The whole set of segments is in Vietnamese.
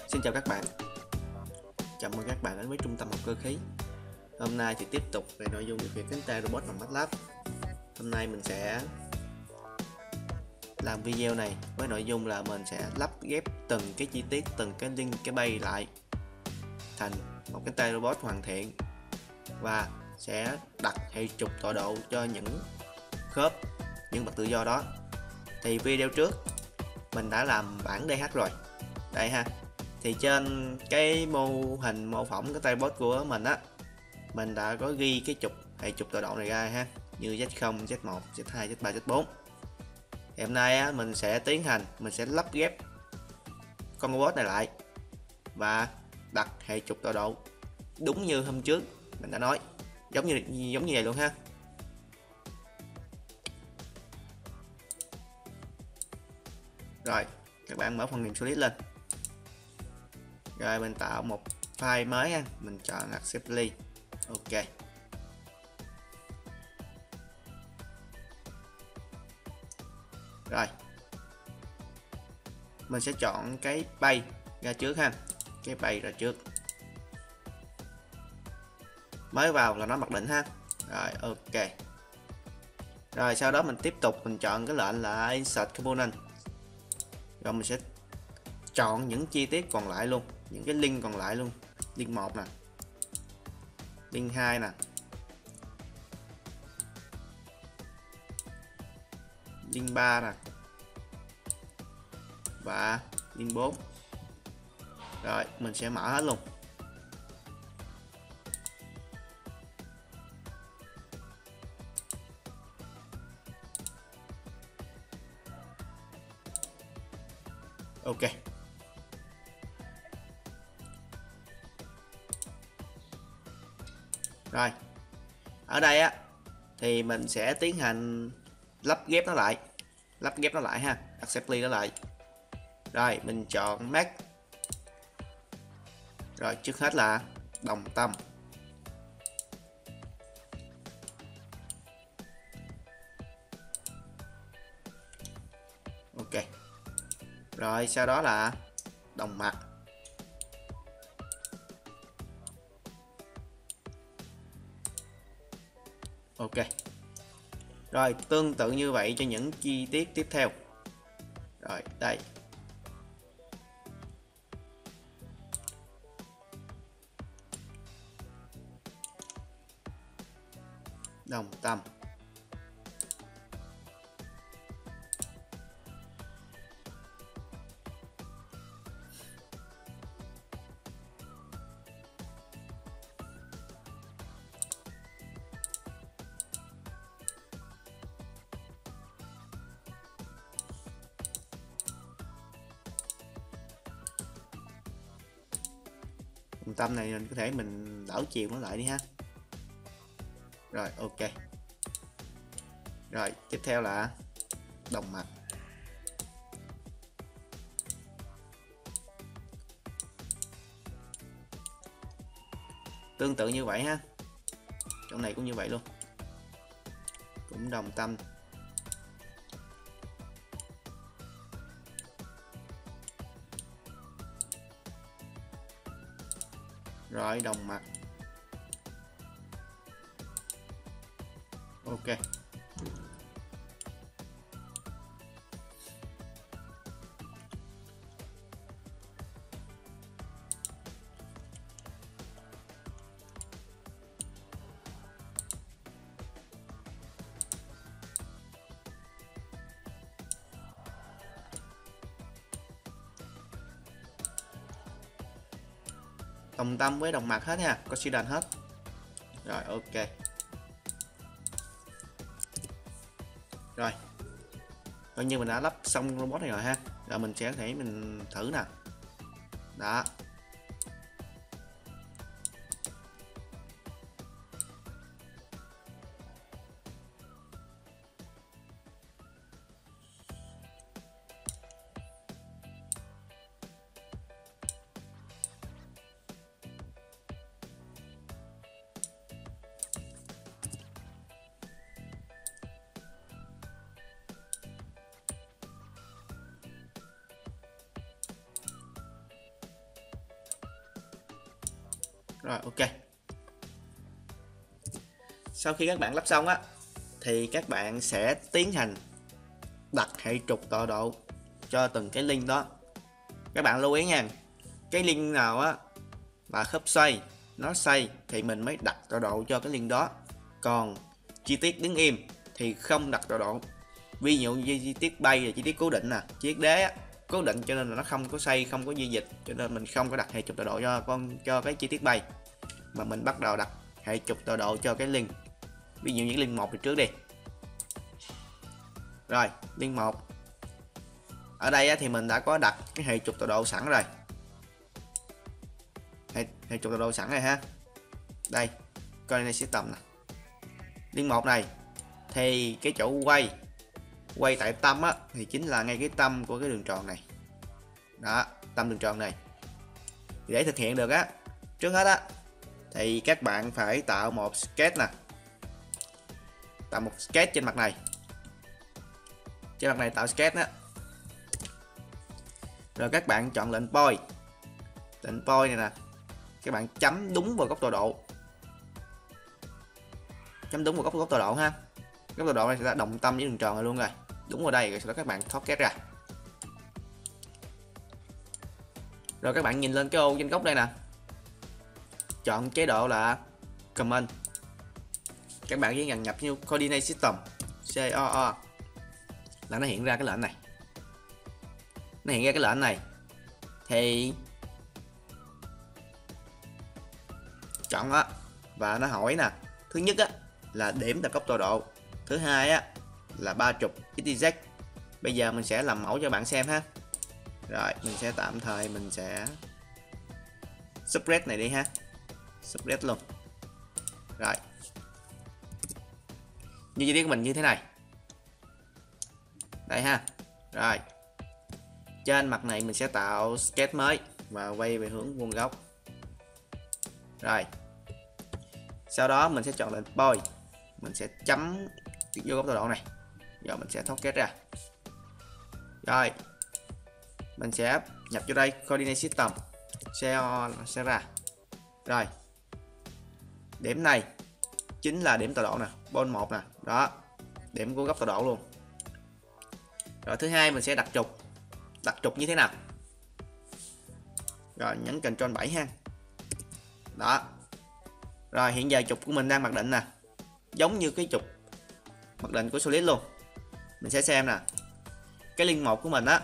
Xin chào các bạn, chào mừng các bạn đến với Trung tâm học cơ khí. Hôm nay thì tiếp tục về nội dung điều khiển cánh tay robot bằng MATLAB. Hôm nay mình sẽ làm video này với nội dung là mình sẽ lắp ghép từng cái chi tiết, từng cái link, cái bay lại thành một cánh tay robot hoàn thiện, và sẽ đặt hệ trục tọa độ cho những khớp, những bậc tự do đó. Thì video trước mình đã làm bản DH rồi đây ha. Thì trên cái mô hình mô phỏng cái tay robot của mình á, mình đã có ghi cái hệ trục tọa độ này ra ha, như Z0, Z1, Z2, Z3, Z4. Thì hôm nay á, mình sẽ lắp ghép con robot này lại và đặt hệ trục tọa độ đúng như hôm trước mình đã nói, giống như vậy luôn ha. Rồi các bạn mở phần mềm Solid lên, rồi mình tạo một file mới ha, mình chọn Assembly. Ok, rồi mình sẽ chọn cái bay ra trước ha, cái bay ra trước, mới vào là nó mặc định ha. Rồi ok, rồi sau đó mình tiếp tục mình chọn cái lệnh là Insert Component, rồi mình sẽ chọn những chi tiết còn lại luôn, những cái link còn lại luôn. Link 1 nè, link 2 nè, link 3 nè, và link 4. Rồi mình sẽ mở hết luôn. Ok, rồi ở đây á thì mình sẽ tiến hành lắp ghép nó lại ha, assembly nó lại. Rồi mình chọn Max, rồi trước hết là đồng tâm, ok, rồi sau đó là đồng mặt, ok. Rồi tương tự như vậy cho những chi tiết tiếp theo. Rồi đây, đồng tâm, đồng tâm này mình có thể mình đảo chiều nó lại đi ha. Rồi ok, rồi tiếp theo là đồng mặt, tương tự như vậy ha, trong này cũng như vậy luôn, cũng đồng tâm, rồi đồng mặt, ok. Đồng tâm với đồng mặt hết nha, coincident hết. Rồi ok, rồi coi như mình đã lắp xong robot này rồi ha. Rồi mình sẽ thể mình thử nè, đó. Rồi ok. Sau khi các bạn lắp xong á thì các bạn sẽ tiến hành đặt hệ trục tọa độ cho từng cái link đó. Các bạn lưu ý nha, cái link nào á mà khớp xoay nó xoay thì mình mới đặt tọa độ cho cái link đó, còn chi tiết đứng im thì không đặt tọa độ. Ví dụ như chi tiết bay là chi tiết cố định nè, chi tiết đế á, cố định cho nên là nó không có xoay, không có di dịch, cho nên mình không có đặt hệ trục tọa độ cho cái chi tiết bay, mà mình bắt đầu đặt hệ trục tọa độ cho cái link. Ví dụ những link 1 thì trước đi. Rồi link 1 ở đây á, thì mình đã có đặt cái hệ trục tọa độ sẵn rồi, hệ trục tọa độ sẵn rồi ha. Đây coordinate system nè. Link 1 này thì cái chỗ quay tại tâm á thì chính là ngay cái tâm của cái đường tròn này đó, tâm đường tròn này. Thì để thực hiện được á, trước hết á thì các bạn phải tạo một sketch nè, tạo một sketch trên mặt này, tạo sketch á. Rồi các bạn chọn lệnh point, này nè, các bạn chấm đúng vào góc tọa độ, góc tọa độ ha. Góc tọa độ này sẽ đồng tâm với đường tròn này luôn rồi, đúng vào đây. Rồi sau đó các bạn thoát két ra, rồi các bạn nhìn lên cái ô trên góc đây nè, chọn chế độ là comment. Các bạn chỉ cần nhập như coordinate system COO là nó hiện ra cái lệnh này, thì chọn á, và nó hỏi nè, thứ nhất á là điểm tại góc tọa độ, thứ hai á là 30 xyz. Bây giờ mình sẽ làm mẫu cho bạn xem ha. Rồi mình sẽ tạm thời mình sẽ spread này đi ha, spread luôn. Rồi như chi tiết của mình như thế này đây ha. Rồi trên mặt này mình sẽ tạo sketch mới và quay về hướng vuông góc. Rồi sau đó mình sẽ chọn lệnh point, mình sẽ chấm vô góc tọa độ này, rồi mình sẽ thoát kết ra. Rồi mình sẽ nhập vô đây coordinate system CO sẽ ra. Rồi điểm này chính là điểm tọa độ nè, point 1 nè, đó điểm của góc tọa độ luôn. Rồi thứ hai mình sẽ đặt trục như thế nào. Rồi nhấn Ctrl 7 ha. Đó. Rồi hiện giờ trục của mình đang mặc định nè, giống như cái trục mặc định của Solid luôn. Mình sẽ xem nè, cái link 1 của mình á,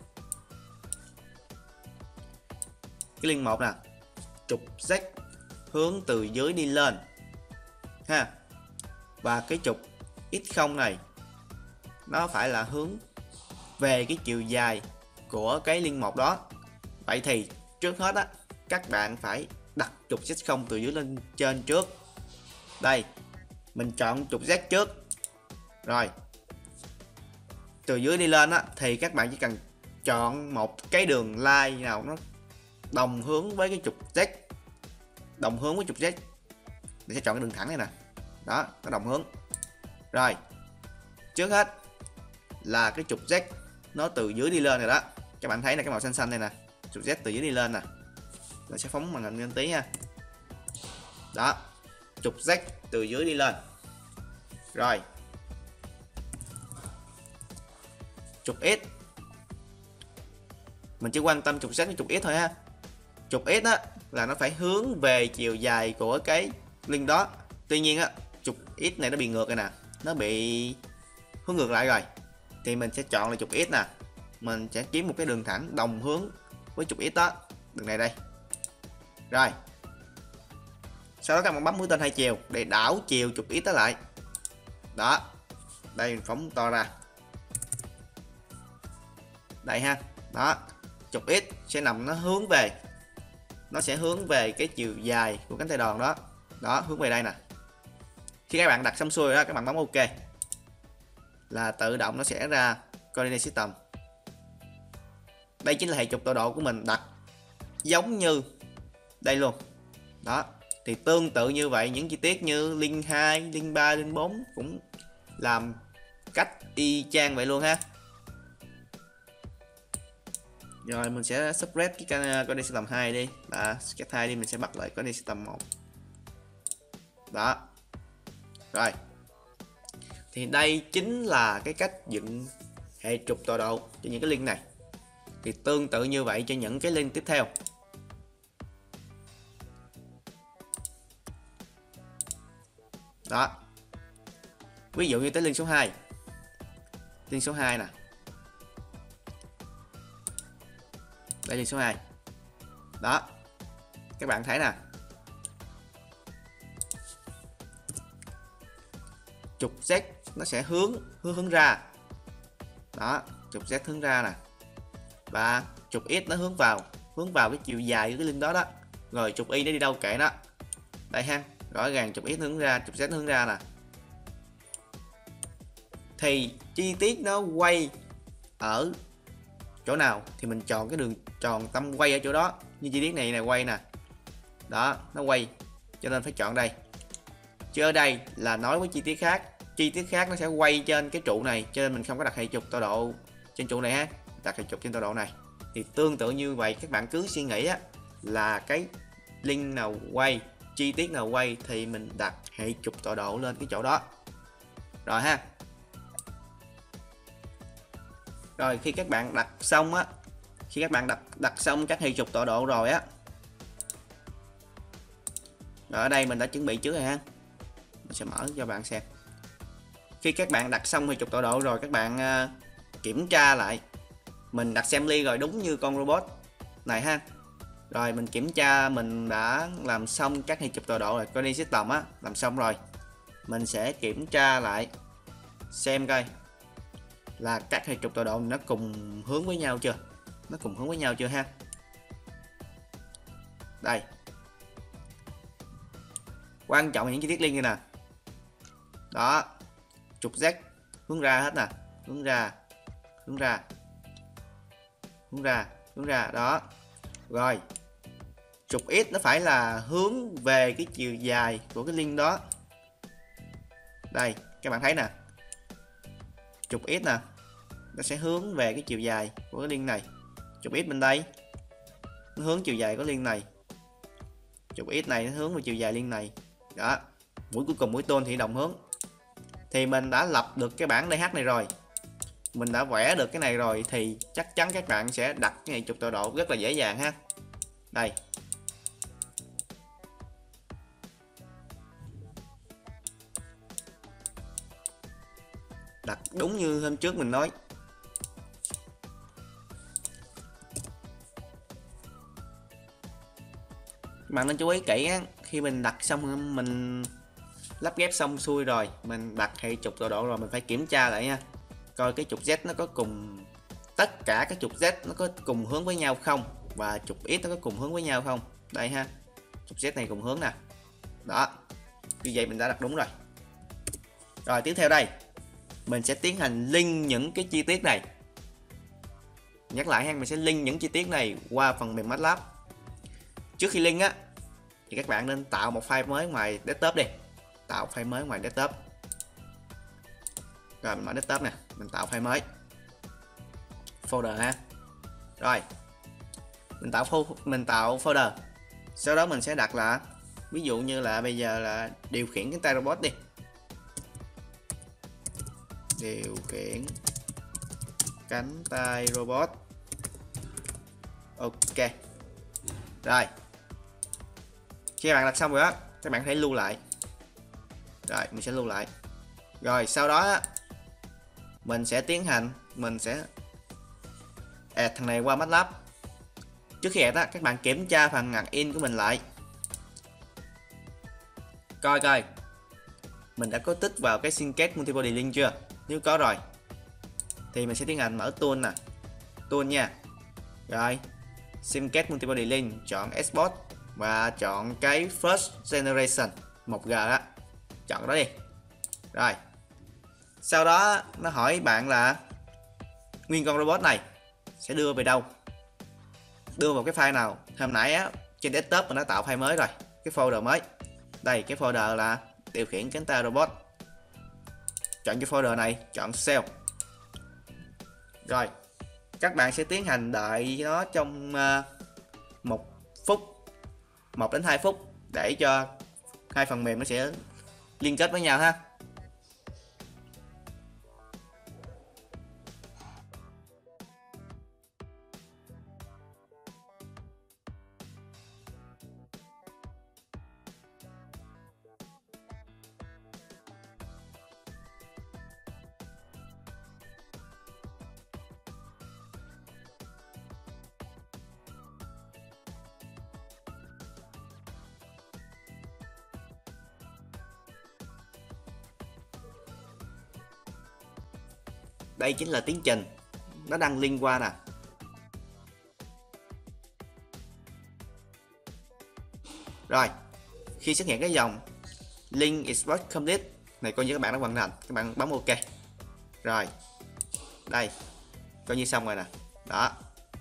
cái link 1 nè, trục Z hướng từ dưới đi lên ha, và cái trục X0 này nó phải là hướng về cái chiều dài của cái link 1 đó. Vậy thì trước hết á, các bạn phải đặt trục Z0 từ dưới lên trên trước. Đây mình chọn trục Z trước, rồi từ dưới đi lên á thì các bạn chỉ cần chọn một cái đường line nào nó đồng hướng với cái trục Z, mình sẽ chọn cái đường thẳng này nè, đó nó đồng hướng. Rồi trước hết là cái trục Z nó từ dưới đi lên rồi đó, các bạn thấy là cái màu xanh xanh này nè, trục Z từ dưới đi lên nè. Mình sẽ phóng màn hình lên tí ha. Đó, trục Z từ dưới đi lên. Rồi trục X, mình chỉ quan tâm trục Z với trục X thôi ha. Trục X á là nó phải hướng về chiều dài của cái link đó. Tuy nhiên á, trục X này nó bị ngược rồi nè, nó bị hướng ngược lại rồi, thì mình sẽ chọn là trục X nè, mình sẽ kiếm một cái đường thẳng đồng hướng với trục X đó, đường này đây. Rồi sau đó các bạn bấm mũi tên hai chiều để đảo chiều trục X đó lại. Đó, đây mình phóng to ra đây ha. Đó, trục X sẽ nằm nó hướng về, nó sẽ hướng về cái chiều dài của cánh tay đòn đó. Đó, hướng về đây nè. Khi các bạn đặt xong xuôi đó, các bạn bấm OK là tự động nó sẽ ra coordinate system. Đây chính là hệ trục tọa độ của mình đặt giống như đây luôn. Đó, thì tương tự như vậy, những chi tiết như link 2, link 3, link 4 cũng làm cách y chang vậy luôn ha. Rồi mình sẽ spread cái coordinate system 2 đi, và sketch 2 đi, mình sẽ bật lại coordinate system 1. Đó. Rồi. Thì đây chính là cái cách dựng hệ trục tọa độ cho những cái link này. Thì tương tự như vậy cho những cái link tiếp theo. Đó. Ví dụ như tới link số 2. Link số 2 nè. Đây link số 2. Đó. Các bạn thấy nè. Trục Z nó sẽ hướng ra. Đó, trục Z hướng ra nè. Và trục X nó hướng vào cái chiều dài của cái link đó đó. Rồi trục Y nó đi đâu kệ nó. Đây ha, rõ ràng trục X hướng ra, trục Z hướng ra nè. Thì chi tiết nó quay ở chỗ nào thì mình chọn cái đường tròn tâm quay ở chỗ đó. Như chi tiết này này quay nè. Đó, nó quay, cho nên phải chọn đây. Chứ ở đây là nói với chi tiết khác. Chi tiết khác nó sẽ quay trên cái trụ này, cho nên mình không có đặt hệ trục tọa độ trên trụ này ha, đặt hệ trục trên tọa độ này. Thì tương tự như vậy, các bạn cứ suy nghĩ á, là cái link nào quay, chi tiết nào quay thì mình đặt hệ trục tọa độ lên cái chỗ đó. Rồi ha. Rồi khi các bạn đặt xong á, khi các bạn đặt xong các hệ trục tọa độ rồi á, rồi ở đây mình đã chuẩn bị trước rồi ha, mình sẽ mở cho bạn xem. Khi các bạn đặt xong hệ trục tọa độ rồi, các bạn kiểm tra lại mình đặt assembly rồi đúng như con robot này ha. Rồi mình kiểm tra mình đã làm xong các hệ trục tọa độ rồi, coordinate system á làm xong rồi. Mình sẽ kiểm tra lại xem coi là các hệ trục tọa độ nó cùng hướng với nhau chưa. Nó cùng hướng với nhau chưa ha. Đây. Quan trọng là những chi tiết link như nè. Đó. Trục Z hướng ra hết nè, hướng ra, hướng ra, hướng ra, hướng ra, đó. Rồi trục X nó phải là hướng về cái chiều dài của cái link đó. Đây các bạn thấy nè, trục X nè, nó sẽ hướng về cái chiều dài của cái link này. Trục X bên đây nó hướng chiều dài của link này, trục X này nó hướng về chiều dài link này. Đó, mũi cuối cùng mũi tôn thì đồng hướng. Thì mình đã lập được cái bảng DH này rồi, mình đã vẽ được cái này rồi, thì chắc chắn các bạn sẽ đặt cái hệ trục tọa độ rất là dễ dàng ha. Đây. Đặt đúng như hôm trước mình nói. Bạn nên chú ý kỹ á, khi mình đặt xong, mình lắp ghép xong xuôi rồi, mình đặt hệ trục tọa độ rồi, mình phải kiểm tra lại nha, coi cái trục Z nó có cùng, tất cả các trục Z nó có cùng hướng với nhau không, và trục X nó có cùng hướng với nhau không. Đây ha, trục Z này cùng hướng nè. Đó, như vậy mình đã đặt đúng rồi. Rồi tiếp theo đây, mình sẽ tiến hành link những cái chi tiết này. Nhắc lại ha, mình sẽ link những chi tiết này qua phần mềm MATLAB. Trước khi link á, thì các bạn nên tạo một file mới ngoài desktop đi. Tạo file mới ngoài desktop. Rồi mình mở desktop nè, mình tạo file mới, folder ha. Rồi mình tạo folder. Sau đó mình sẽ đặt là, ví dụ như là bây giờ là điều khiển cánh tay robot đi. Điều khiển cánh tay robot. Ok. Rồi. Khi bạn đặt xong rồi đó, các bạn hãy lưu lại. Rồi mình sẽ lưu lại. Rồi sau đó mình sẽ tiến hành, mình sẽ add thằng này qua MATLAB. Trước khi add á, các bạn kiểm tra phần ngặt in của mình lại, coi coi mình đã có tích vào cái Syncade Multibody Link chưa. Nếu có rồi thì mình sẽ tiến hành mở tool nè, tool nha. Rồi Syncade Multibody Link, chọn Export và chọn cái First Generation 1G á, chọn đó đi. Rồi sau đó nó hỏi bạn là nguyên con robot này sẽ đưa về đâu, đưa vào cái file nào. Hôm nãy á, trên desktop mình đã tạo file mới rồi, cái folder mới. Đây, cái folder là điều khiển cánh tay robot. Chọn cái folder này, chọn Save. Rồi Các bạn sẽ tiến hành đợi nó trong 1 phút, 1 đến 2 phút để cho hai phần mềm nó sẽ liên kết với nhau ha. Đây chính là tiến trình nó đang link qua nè. Rồi, khi xuất hiện cái dòng link export complete này coi như các bạn đã hoàn thành, các bạn bấm OK. Rồi, đây, coi như xong rồi nè. Đó.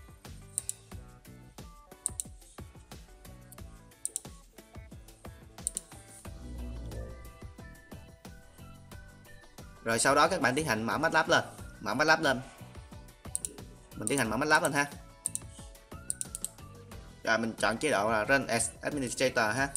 Rồi sau đó các bạn tiến hành mở MATLAB lên, mở MATLAB lên. Mình tiến hành mở MATLAB lên ha. Rồi mình chọn chế độ là Run as Administrator ha.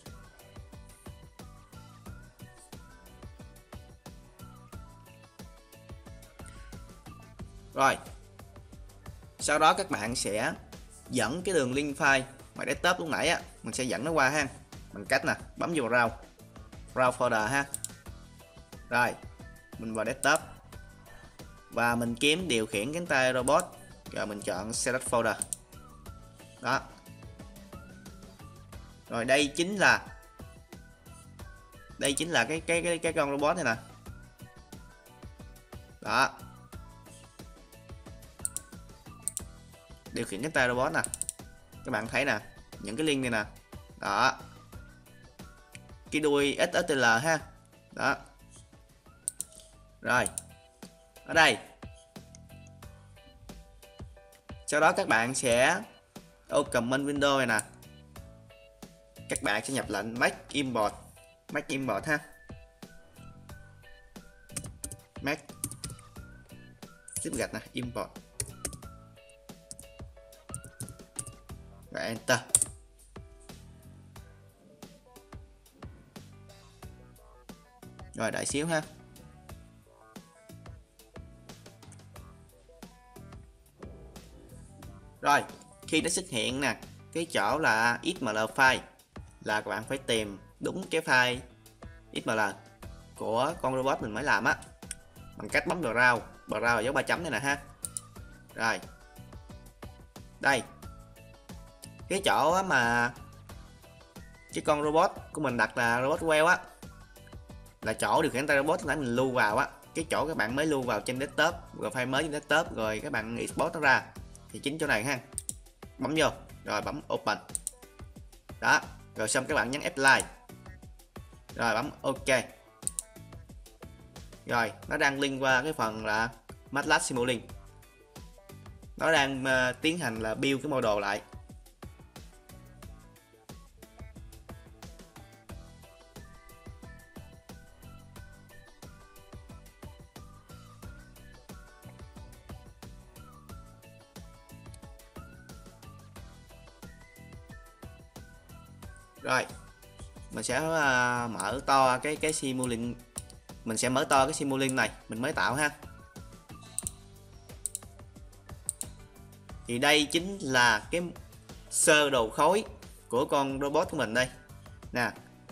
Rồi. Sau đó các bạn sẽ dẫn cái đường link file ngoài desktop lúc nãy á, mình sẽ dẫn nó qua ha. Bằng cách nè, bấm vào Browse folder ha. Rồi, mình vào desktop và mình kiếm điều khiển cánh tay robot, rồi mình chọn Select folder. Đó. Rồi đây chính là cái con robot này nè. Đó. Điều khiển cánh tay robot nè. Các bạn thấy nè, những cái link này nè. Đó. Cái đuôi SSL ha. Đó. Rồi. Ở đây. Sau đó các bạn sẽ comment window này nè. Các bạn sẽ nhập lệnh make import ha. Make tiếp gạch nè, import. Và enter. Rồi đợi xíu ha. Rồi, khi nó xuất hiện nè, cái chỗ là XML file là các bạn phải tìm đúng cái file XML của con robot mình mới làm á, bằng cách bấm browse là dấu 3 chấm này nè ha. Rồi. Đây. Cái chỗ mà cái con robot của mình đặt là robot whale á, là chỗ điều khiển tay robot nãy mình lưu vào á, cái chỗ các bạn mới lưu vào trên desktop, rồi file mới trên desktop rồi các bạn export nó ra thì chính chỗ này ha. Bấm vô rồi bấm open. Đó, rồi xong các bạn nhấn apply. Rồi bấm OK. Rồi, nó đang link qua cái phần là MATLAB Simulink. Nó đang tiến hành là build cái model lại. Rồi, mình sẽ mở to cái Simulink. Mình sẽ mở to cái Simulink này mình mới tạo ha. Thì đây chính là cái sơ đồ khối của con robot của mình đây nè.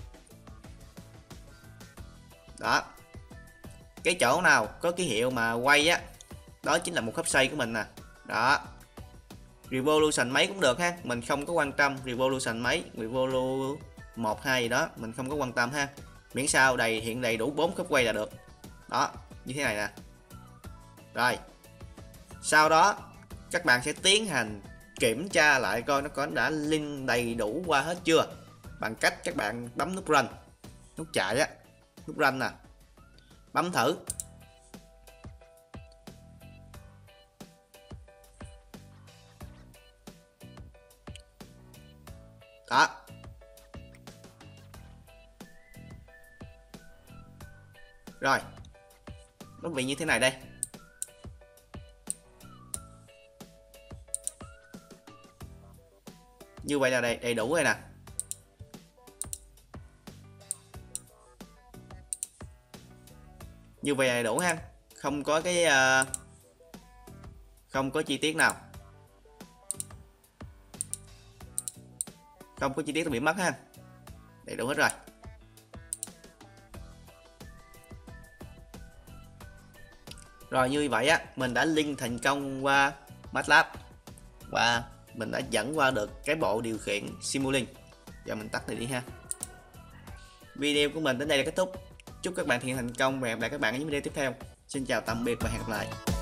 Đó, cái chỗ nào có ký hiệu mà quay á, đó chính là một khớp xoay của mình nè. Đó, revolution mấy cũng được ha, mình không có quan tâm revolution mấy, revolu 1 2 gì đó mình không có quan tâm ha, miễn sao hiện đầy đủ 4 khớp quay là được. Đó, như thế này nè. Rồi, sau đó các bạn sẽ tiến hành kiểm tra lại coi nó có đã link đầy đủ qua hết chưa, bằng cách các bạn bấm nút run, nút chạy á, nút run nè, bấm thử. Đó, rồi nó bị như thế này đây. Như vậy là đầy đủ rồi nè. Như vậy là đầy đủ ha, không có cái không có chi tiết nào, không có chi tiết bị mất ha, đầy đủ hết rồi. Rồi như vậy á, mình đã link thành công qua MATLAB và mình đã dẫn qua được cái bộ điều khiển Simulink. Giờ mình tắt này đi ha. Video của mình đến đây là kết thúc. Chúc các bạn thực hiện thành công và hẹn gặp lại các bạn ở những video tiếp theo. Xin chào tạm biệt và hẹn gặp lại.